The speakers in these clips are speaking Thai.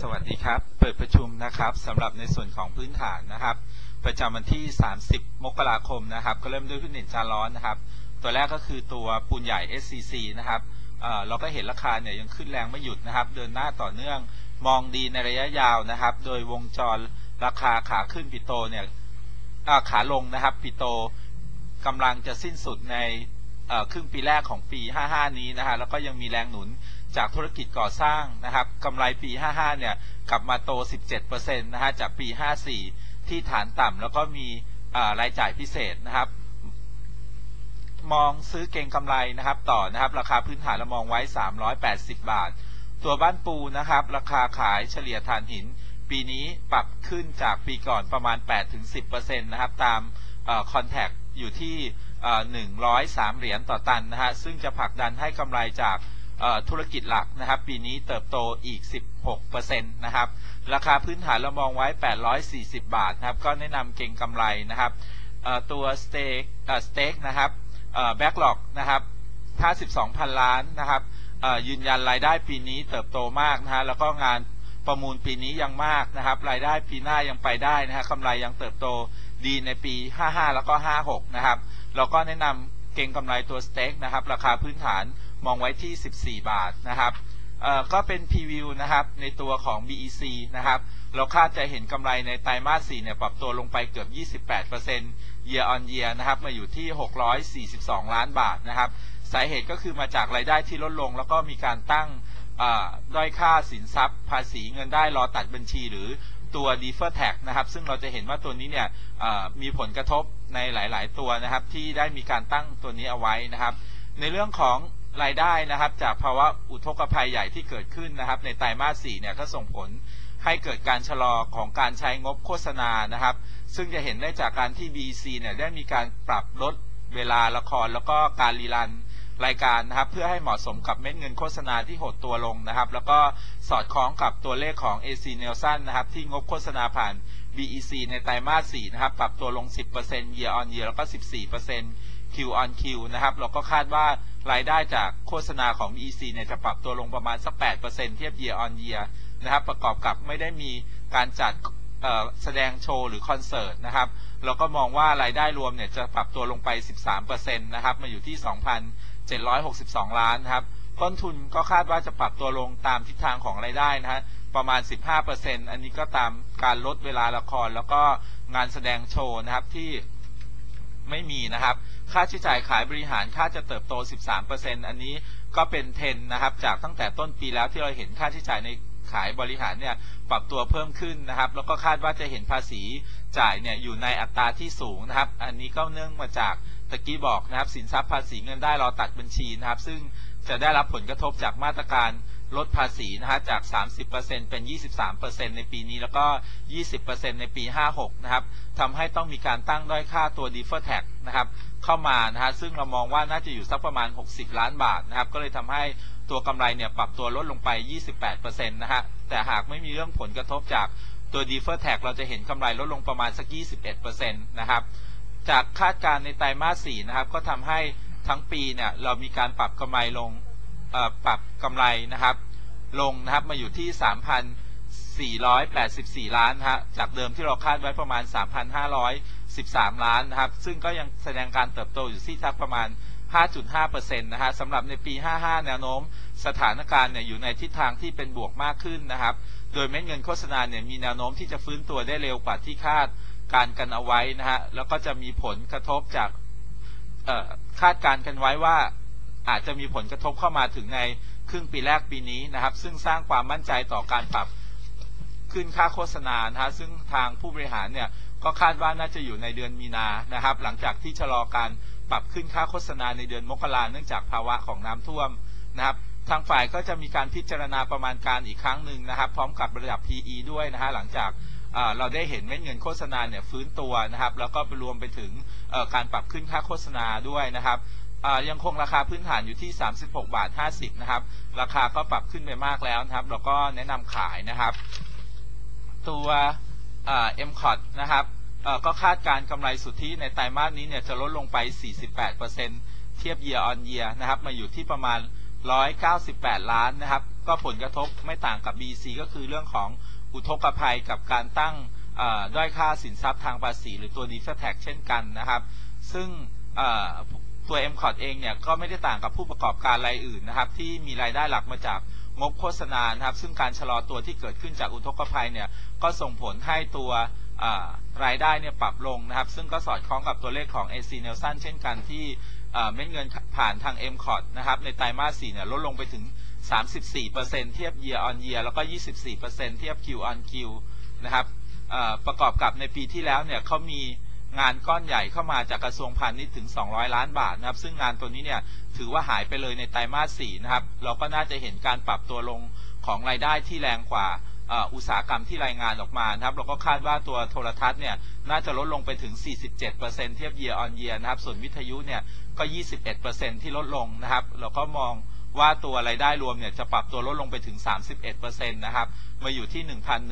วัสดีครับเปิดประชุมนะครับสำหรับในส่วนของพื้นฐานนะครับประจำวันที่30มกราคมนะครับก็เริ่มด้วยหุ้นเด่นจานร้อนนะครับตัวแรกก็คือตัวปูนใหญ่ SCC นะครับเราก็เห็นราคาเนี่ยยังขึ้นแรงไม่หยุดนะครับเดินหน้าต่อเนื่องมองดีในระยะยาวนะครับโดยวงจรราคาขาขึ้นปิโตเนี่ยขาลงนะครับปิโตกำลังจะสิ้นสุดในครึ่งปีแรกของปี55นี้นะฮะแล้วก็ยังมีแรงหนุนจากธุรกิจก่อสร้างนะครับกำไรปี55เนี่ยกลับมาโต 17% นะฮะจากปี54ที่ฐานต่ำแล้วก็มีรายจ่ายพิเศษนะครับมองซื้อเก็งกำไรนะครับต่อนะครับราคาพื้นฐานเรามองไว้380 บาทตัวบ้านปูนะครับราคาขายเฉลี่ยถ่านหินปีนี้ปรับขึ้นจากปีก่อนประมาณ 8-10% นะครับตามคอนแทคอยู่ที่103 เหรียญต่อตันนะฮะซึ่งจะผลักดันให้กำไรจากธุรกิจหลักนะครับปีนี้เติบโตอีก 16% นะครับราคาพื้นฐานเรามองไว้840 บาทนะครับก็แนะนำเก็งกำไรนะครับตัวสเต็กนะครับแบ็กหลอกนะครับ52,000 ล้านนะครับยืนยันรายได้ปีนี้เติบโตมากนะฮะแล้วก็งานประมูลปีนี้ยังมากนะครับรายได้ปีหน้ายังไปได้นะฮะกำไรยังเติบโตดีในปี55แล้วก็56นะครับเราก็แนะนำเก็งกำไรตัวสเต็กนะครับราคาพื้นฐานมองไว้ที่14 บาทนะครับก็เป็นพรีวิวนะครับในตัวของ BEC นะครับเราคาดจะเห็นกำไรในไตรมาส4เนี่ยปรับตัวลงไปเกือบ 28% year on year นะครับมาอยู่ที่642 ล้านบาทนะครับสาเหตุก็คือมาจากรายได้ที่ลดลงแล้วก็มีการตั้งด้อยค่าสินทรัพย์ภาษีเงินได้รอตัดบัญชีหรือตัว defer tax นะครับซึ่งเราจะเห็นว่าตัวนี้เนี่ยมีผลกระทบในหลายๆตัวนะครับที่ได้มีการตั้งตัวนี้เอาไว้นะครับในเรื่องของรายได้นะครับจากภาวะอุทกภัยใหญ่ที่เกิดขึ้นนะครับในไตรมาส4เนี่ยก็ส่งผลให้เกิดการชะลอของการใช้งบโฆษณานะครับซึ่งจะเห็นได้จากการที่ BEC เนี่ยได้มีการปรับลดเวลาละครแล้วก็การรีรันรายการนะครับเพื่อให้เหมาะสมกับเม็ดเงินโฆษณาที่หดตัวลงนะครับแล้วก็สอดคล้องกับตัวเลขของ AC Nielsen นะครับที่งบโฆษณาผ่าน BEC ในไตรมาส4นะครับปรับตัวลง 10% year on year แล้วก็ 14% Q on Q นะครับเราก็คาดว่ารายได้จากโฆษณาของ BEC เนี่ยจะปรับตัวลงประมาณสัก 8% เทียบ year on year นะครับประกอบกับไม่ได้มีการจัดแสดงโชว์หรือคอนเสิร์ตนะครับเราก็มองว่ารายได้รวมเนี่ยจะปรับตัวลงไป 13% นะครับมาอยู่ที่ 2,762 ล้านนะครับต้นทุนก็คาดว่าจะปรับตัวลงตามทิศทางของรายได้นะฮะประมาณ 15% อันนี้ก็ตามการลดเวลาละครแล้วก็งานแสดงโชว์นะครับที่ไม่มีนะครับค่าใช้จ่ายขายบริหารค่าจะเติบโต 13% อันนี้ก็เป็นเทรนด์นะครับจากตั้งแต่ต้นปีแล้วที่เราเห็นค่าใช้จ่ายในขายบริหารเนี่ยปรับตัวเพิ่มขึ้นนะครับแล้วก็คาดว่าจะเห็นภาษีจ่ายเนี่ยอยู่ในอัตราที่สูงนะครับอันนี้ก็เนื่องมาจากตะกี้บอกนะครับสินทรัพย์ภาษีเงินได้รอตัดบัญชีนะครับซึ่งจะได้รับผลกระทบจากมาตรการลดภาษีนะฮะจาก 30% เป็น 23% ในปีนี้แล้วก็ 20% ในปี 56 นะครับทำให้ต้องมีการตั้งด้อยค่าตัว defer tax นะครับเข้ามานะฮะซึ่งเรามองว่าน่าจะอยู่สักประมาณ60 ล้านบาทนะครับก็เลยทำให้ตัวกำไรเนี่ยปรับตัวลดลงไป 28% นะฮะแต่หากไม่มีเรื่องผลกระทบจากตัว defer tax เราจะเห็นกำไรลดลงประมาณสัก 21% นะครับจากคาดการณ์ในไตรมาส 4 นะครับก็ทำให้ทั้งปีเนี่ยเรามีการปรับกำไรลงปรับกำไรนะครับลงนะครับมาอยู่ที่ 3,484 ล้านฮะจากเดิมที่เราคาดไว้ประมาณ 3,513 ล้านนะครับซึ่งก็ยังแสดงการเติบโตอยู่ที่ประมาณ 5.5% นะฮะสำหรับในปี 55 แนวโน้มสถานการณ์เนี่ยอยู่ในทิศทางที่เป็นบวกมากขึ้นนะครับโดยเม็ดเงินโฆษณาเนี่ยมีแนวโน้มที่จะฟื้นตัวได้เร็วกว่าที่คาดการกันเอาไว้นะฮะแล้วก็จะมีผลกระทบจากคาดการกันไว้ว่าอาจจะมีผลกระทบเข้ามาถึงในครึ่งปีแรกปีนี้นะครับซึ่งสร้างความมั่นใจต่อการปรับขึ้นค่าโฆษณานะฮะซึ่งทางผู้บริหารเนี่ยก็คาดว่าน่าจะอยู่ในเดือนมีนานะครับหลังจากที่ชะลอการปรับขึ้นค่าโฆษณาในเดือนมกราเนื่องจากภาวะของน้ำท่วมนะครับทางฝ่ายก็จะมีการพิจารณาประมาณการอีกครั้งหนึ่งนะครับพร้อมกับระดับ PE ด้วยนะฮะหลังจากเราได้เห็นเม็ดเงินโฆษณาเนี่ยฟื้นตัวนะครับแล้วก็ไปรวมไปถึงการปรับขึ้นค่าโฆษณาด้วยนะครับยังคงราคาพื้นฐานอยู่ที่ 36.50 บาทนะครับราคาก็ปรับขึ้นไปมากแล้วนะครับแล้วก็แนะนำขายนะครับตัวMCOT นะครับก็คาดการกำไรสุทธิในไตรมาสนี้เนี่ยจะลดลงไป 48% เทียบ year on year นะครับมาอยู่ที่ประมาณ 198 ล้านนะครับก็ผลกระทบไม่ต่างกับ BC ก็คือเรื่องของอุทกภัยกับการตั้งด้อยค่าสินทรัพย์ทางภาษีหรือตัว Deferred Tax เช่นกันนะครับซึ่งตัว MCOT เองเนี่ยก็ไม่ได้ต่างกับผู้ประกอบการรายอื่นนะครับที่มีรายได้หลักมาจากงบโฆษณานะครับซึ่งการชะลอตัวที่เกิดขึ้นจากอุทกภัยเนี่ยก็ส่งผลให้ตัวรายได้เนี่ยปรับลงนะครับซึ่งก็สอดคล้องกับตัวเลขของ AC Nielsen เช่นกันที่เม็ดเงินผ่านทาง MCOT นะครับในไตรมาส 4เนี่ยลดลงไปถึง 34% เทียบ Year on Year แล้วก็ 24% เทียบ Q on Q นะครับประกอบกับในปีที่แล้วเนี่ยเขามีงานก้อนใหญ่เข้ามาจากกระทรวงพาณิชย์ถึง200 ล้านบาทนะครับซึ่งงานตัวนี้เนี่ยถือว่าหายไปเลยในไตรมาส 4นะครับเราก็น่าจะเห็นการปรับตัวลงของรายได้ที่แรงกว่าอุตสาหกรรมที่รายงานออกมานะครับเราก็คาดว่าตัวโทรทัศน์เนี่ยน่าจะลดลงไปถึง 47% เทียบ Year on Year นะครับส่วนวิทยุเนี่ยก็ 21% ที่ลดลงนะครับเราก็มองว่าตัวรายได้รวมเนี่ยจะปรับตัวลดลงไปถึง 31% นะครับมาอยู่ที่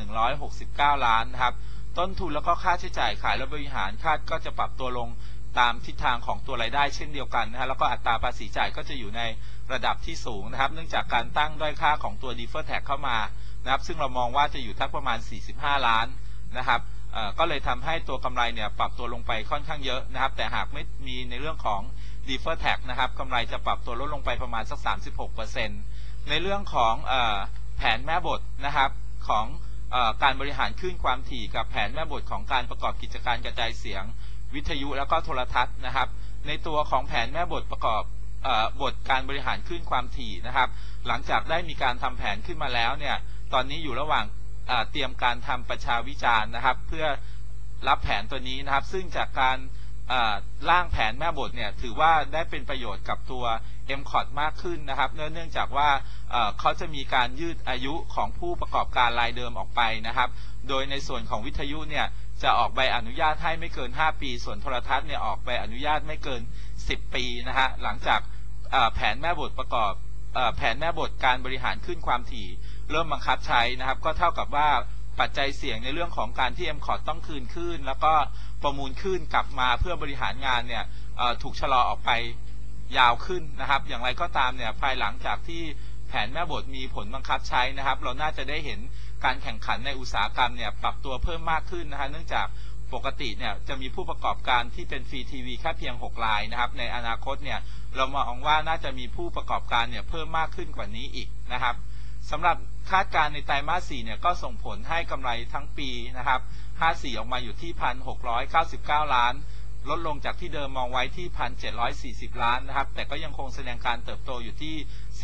1,169 ล้านนะครับต้นทุนแล้วก็ค่าใช้จ่ายขายและบริหารคาดก็จะปรับตัวลงตามทิศทางของตัวรายได้เช่นเดียวกันนะฮะแล้วก็อัตราภาษีจ่ายก็จะอยู่ในระดับที่สูงนะครับเนื่องจากการตั้งด้อยค่าของตัว Deferred Tax เข้ามานะครับซึ่งเรามองว่าจะอยู่ทักประมาณ45 ล้านนะครับก็เลยทำให้ตัวกำไรเนี่ยปรับตัวลงไปค่อนข้างเยอะนะครับแต่หากไม่มีในเรื่องของ Deferred Tax นะครับกำไรจะปรับตัวลดลงไปประมาณสัก 36% ในเรื่องของแผนแม่บทนะครับของการบริหารคลื่นความถี่กับแผนแม่บทของการประกอบกิจการกระจายเสียงวิทยุแล้วก็โทรทัศน์นะครับในตัวของแผนแม่บทประกอบบทการบริหารคลื่นความถี่นะครับหลังจากได้มีการทำแผนขึ้นมาแล้วเนี่ยตอนนี้อยู่ระหว่างเตรียมการทำประชาวิจารณ์นะครับเพื่อรับแผนตัวนี้นะครับซึ่งจากการร่างแผนแม่บทเนี่ยถือว่าได้เป็นประโยชน์กับตัว MCOT มากขึ้นนะครับเนื่องจากว่าเขาจะมีการยืดอายุของผู้ประกอบการรายเดิมออกไปนะครับโดยในส่วนของวิทยุเนี่ยจะออกใบอนุญาตให้ไม่เกิน5 ปีส่วนโทรทัศน์เนี่ยออกใบอนุญาตไม่เกิน10 ปีนะฮะหลังจากแผนแม่บทประกอบแผนแม่บทการบริหารคลื่นความถี่เริ่มบังคับใช้นะครับก็เท่ากับว่าปัจจัยเสี่ยงในเรื่องของการที่ MCOT ต้องคืนคลื่นแล้วก็ประมูลคลื่นกลับมาเพื่อบริหารงานเนี่ยถูกชะลอออกไปยาวขึ้นนะครับอย่างไรก็ตามเนี่ยภายหลังจากที่แผนแม่บทมีผลบังคับใช้นะครับเราน่าจะได้เห็นการแข่งขันในอุตสาหกรรมเนี่ยปรับตัวเพิ่มมากขึ้นนะฮะเนื่องจากปกติเนี่ยจะมีผู้ประกอบการที่เป็นฟรีทีวีแค่เพียง6 รายนะครับในอนาคตเนี่ยเรามองว่าน่าจะมีผู้ประกอบการเนี่ยเพิ่มมากขึ้นกว่านี้อีกนะครับสำหรับคาดการณ์ในไตรมาส 4เนี่ยก็ส่งผลให้กำไรทั้งปีนะครับ54ออกมาอยู่ที่ 1,699 ล้านลดลงจากที่เดิมมองไว้ที่ 1,740 ล้านนะครับแต่ก็ยังคงแสดงการเติบโตอยู่ที่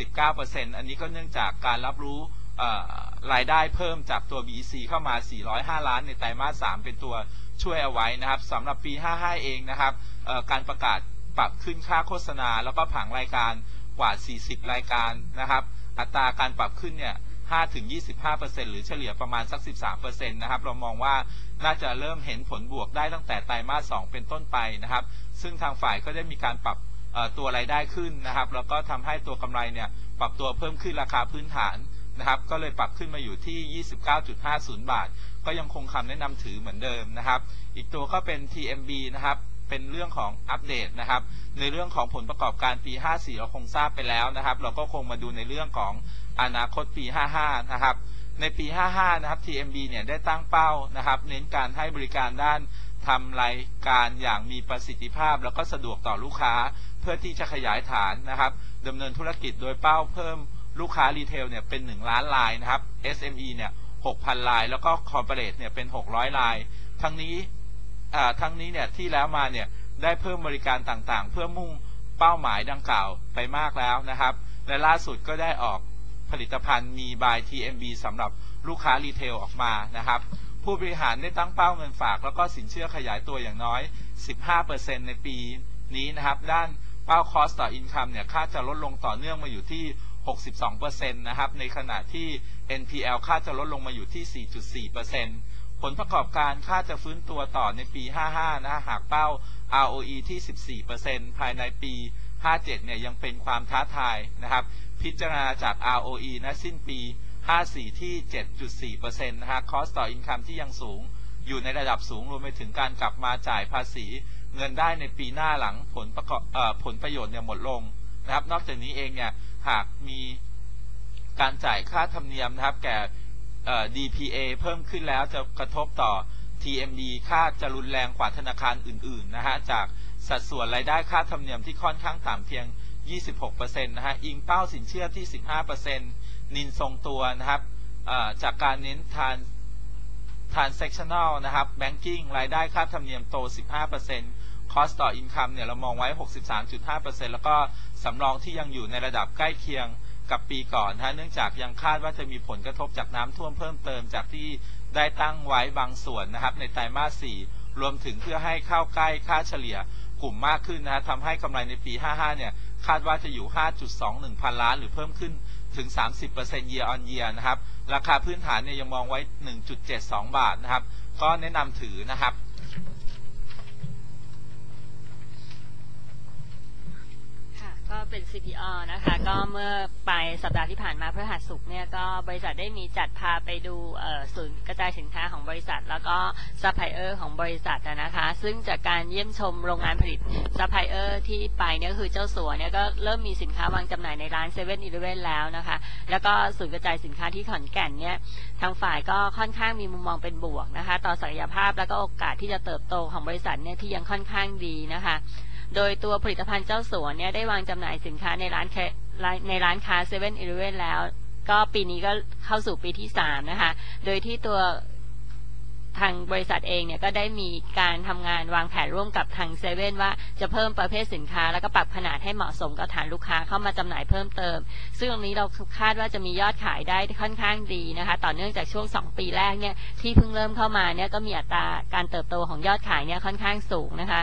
19% อันนี้ก็เนื่องจากการรับรู้รายได้เพิ่มจากตัว BEC เข้ามา405 ล้านในไตรมาส 3เป็นตัวช่วยเอาไว้นะครับสำหรับปี55เองนะครับการประกาศปรับขึ้นค่าโฆษณาแล้วก็ผังรายการกว่า40รายการนะครับอัตราการปรับขึ้นเนี่ย 5-25% หรือเฉลี่ยประมาณสัก 13% นะครับเรามองว่าน่าจะเริ่มเห็นผลบวกได้ตั้งแต่ไตรมาส 2เป็นต้นไปนะครับซึ่งทางฝ่ายก็ได้มีการปรับตัวรายได้ขึ้นนะครับแล้วก็ทำให้ตัวกำไรเนี่ยปรับตัวเพิ่มขึ้นราคาพื้นฐานนะครับก็เลยปรับขึ้นมาอยู่ที่ 29.50 บาทก็ยังคงคำแนะนำถือเหมือนเดิมนะครับอีกตัวก็เป็น TMB นะครับเป็นเรื่องของอัปเดตนะครับในเรื่องของผลประกอบการปี 54เราคงทราบไปแล้วนะครับเราก็คงมาดูในเรื่องของอนาคตปี 55นะครับในปี 55นะครับ TMB เนี่ยได้ตั้งเป้านะครับเน้นการให้บริการด้านทำรายการอย่างมีประสิทธิภาพแล้วก็สะดวกต่อลูกค้าเพื่อที่จะขยายฐานนะครับดำเนินธุรกิจโดยเป้าเพิ่มลูกค้ารีเทลเนี่ยเป็น1 ล้านรายนะครับ SME เนี่ย 6,000 รายแล้วก็คอร์ปอเรทเนี่ยเป็น600 รายทั้งนี้เนี่ยที่แล้วมาเนี่ยได้เพิ่มบริการต่างๆเพื่อมุ่งเป้าหมายดังกล่าวไปมากแล้วนะครับและล่าสุดก็ได้ออกผลิตภัณฑ์มี by TMB สำหรับลูกค้ารีเทลออกมานะครับผู้บริหารได้ตั้งเป้าเงินฝากแล้วก็สินเชื่อขยายตัวอย่างน้อย 15% ในปีนี้นะครับด้านเป้า cost ต่อ income เนี่ยคาดจะลดลงต่อเนื่องมาอยู่ที่ 62% นะครับในขณะที่ NPL คาดจะลดลงมาอยู่ที่ 4.4% ผลประกอบการคาดจะฟื้นตัวต่อในปี 55 นะหากเป้า ROE ที่ 14% ภายในปี 57 เนี่ยยังเป็นความท้าทายนะครับพิจารณาจาก ROE นะสิ้นปี 54 ที่ 7.4% นะฮะ cost ต่อ income ที่ยังสูงอยู่ในระดับสูงรวมไปถึงการกลับมาจ่ายภาษีเงินได้ในปีหน้าหลังผลประโยชน์เนี่ยหมดลงนะครับนอกจากนี้เองเนี่ยหากมีการจ่ายค่าธรรมเนียมนะครับแก่DPA เพิ่มขึ้นแล้วจะกระทบต่อ TMD ค่าจะรุนแรงกว่าธนาคารอื่นๆนะฮะจากสัดส่วนรายได้ค่าธรรมเนียมที่ค่อนข้างต่ำเพียง 26% นะฮะอิงเป้าสินเชื่อที่ 15% นินทรงตัวนะครับจากการเน้นtransactional นะครับ banking รายได้ค่าธรรมเนียมโต 15% cost ต่อ income เนี่ยเรามองไว้ 63.5% แล้วก็สำรองที่ยังอยู่ในระดับใกล้เคียงกับปีก่อนนะเนื่องจากยังคาดว่าจะมีผลกระทบจากน้ำท่วมเพิ่มเติมจากที่ได้ตั้งไว้บางส่วนนะครับในไตรมาส 4รวมถึงเพื่อให้เข้าใกล้ค่าเฉลี่ยกลุ่มมากขึ้นนะทำให้กำไรในปี 55 เนี่ยคาดว่าจะอยู่ 5.21 พันล้านหรือเพิ่มขึ้นถึง 30% year on year นะครับราคาพื้นฐานเนี่ยยังมองไว้ 1.72 บาทนะครับก็แนะนำถือนะครับก็เป็น CPO นะคะก็เมื่อปลายสัปดาห์ที่ผ่านมาพฤหัสศุกร์เนี่ยก็บริษัทได้มีจัดพาไปดูศูนย์กระจายสินค้าของบริษัทแล้วก็ซัพพลายเออร์ของบริษัทนะคะซึ่งจากการเยี่ยมชมโรงงานผลิตซัพพลายเออร์ที่ไปเนี่ยคือเจ้าสัวเนี่ยก็เริ่มมีสินค้าวางจำหน่ายในร้าน7-Eleven แล้วนะคะแล้วก็ศูนย์กระจายสินค้าที่ขอนแก่นเนี่ยทางฝ่ายก็ค่อนข้างมีมุมมองเป็นบวกนะคะต่อศักยภาพและก็โอกาสที่จะเติบโตของบริษัทเนี่ยที่ยังค่อนข้างดีนะคะโดยตัวผลิตภัณฑ์เจ้าสัวเนี่ยได้วางจำหน่ายสินค้าในร้านค้า7-Eleven แล้วก็ปีนี้ก็เข้าสู่ปีที่3นะคะโดยที่ตัวทางบริษัทเองเนี่ยก็ได้มีการทำงานวางแผนร่วมกับทางเซเว่นว่าจะเพิ่มประเภทสินค้าแล้วก็ปรับขนาดให้เหมาะสมกับฐานลูกค้าเข้ามาจำหน่ายเพิ่มเติมซึ่งตรงนี้เราคาดว่าจะมียอดขายได้ค่อนข้างดีนะคะต่อเนื่องจากช่วง2ปีแรกเนี่ยที่เพิ่งเริ่มเข้ามาเนี่ยก็มีอัตราการเติบโตของยอดขายเนี่ยค่อนข้างสูงนะคะ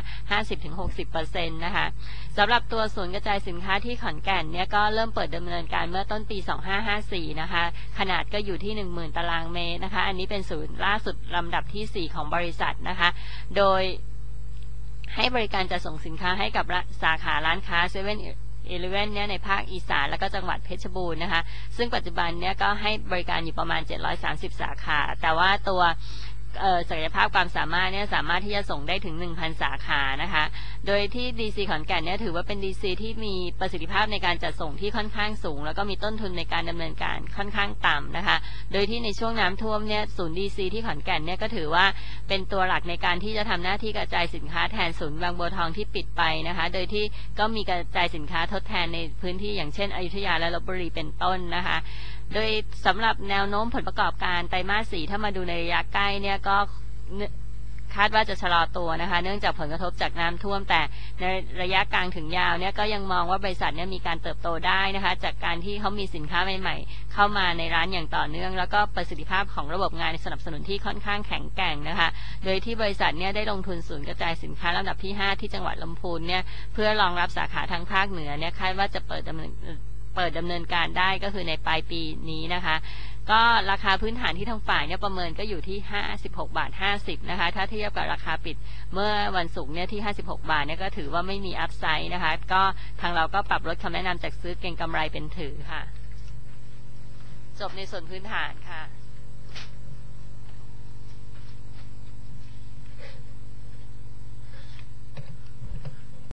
50-60% นะคะสำหรับตัวศูนย์กระจายสินค้าที่ขอนแก่นเนี่ยก็เริ่มเปิดดำเนินการเมื่อต้นปี 2554 นะคะขนาดก็อยู่ที่ 10,000 ตารางเมตรนะคะอันนี้เป็นศูนย์ล่าสุดลำดับที่4ของบริษัทนะคะโดยให้บริการจัดส่งสินค้าให้กับสาขาร้านค้า7-Eleven เนี่ยในภาคอีสานและก็จังหวัดเพชรบูรณ์นะคะซึ่งปัจจุบันเนี่ยก็ให้บริการอยู่ประมาณ730สาขาแต่ว่าตัวศักยภาพความสามารถเนี่ยสามารถที่จะส่งได้ถึง 1,000 สาขานะคะโดยที่ DC ขอนแก่นเนี่ยถือว่าเป็น DC ที่มีประสิทธิภาพในการจัดส่งที่ค่อนข้างสูงแล้วก็มีต้นทุนในการดำเนินการค่อนข้างต่ำนะคะโดยที่ในช่วงน้ำท่วมเนี่ยศูนย์ DC ที่ขอนแก่นเนี่ยก็ถือว่าเป็นตัวหลักในการที่จะทำหน้าที่กระจายสินค้าแทนศูนย์บางบัวทองที่ปิดไปนะคะโดยที่ก็มีกระจายสินค้าทดแทนในพื้นที่อย่างเช่นอยุธยาและลพบุรีเป็นต้นนะคะโดยสำหรับแนวโน้มผลประกอบการไตรมาส 4ถ้ามาดูในระยะใกล้เนี่ยก็คาดว่าจะชะลอตัวนะคะเนื่องจากผลกระทบจากน้ำท่วมแต่ในระยะกลางถึงยาวเนี่ยก็ยังมองว่าบริษัทเนี่ยมีการเติบโตได้นะคะจากการที่เขามีสินค้าใหม่ๆเข้ามาในร้านอย่างต่อเนื่องแล้วก็ประสิทธิภาพของระบบงานสนับสนุนที่ค่อนข้างแข็งแกร่งนะคะโดยที่บริษัทเนี่ยได้ลงทุนศูนย์กระจายสินค้าลำดับที่5ที่จังหวัดลำพูนเนี่ยเพื่อรองรับสาขาทางภาคเหนือเนี่ยคาดว่าจะเปิดดำเนินการได้ก็คือในปลายปีนี้นะคะก็ราคาพื้นฐานที่ทางฝ่ายเนี่ยประเมินก็อยู่ที่56.50 บาทนะคะถ้าเทียบกับราคาปิดเมื่อวันศุกร์เนี่ยที่56 บาทเนี่ยก็ถือว่าไม่มีอัพไซด์นะคะก็ทางเราก็ปรับลดคำแนะนำจากซื้อเก็งกำไรเป็นถือค่ะจบในส่วนพื้นฐานค่ะ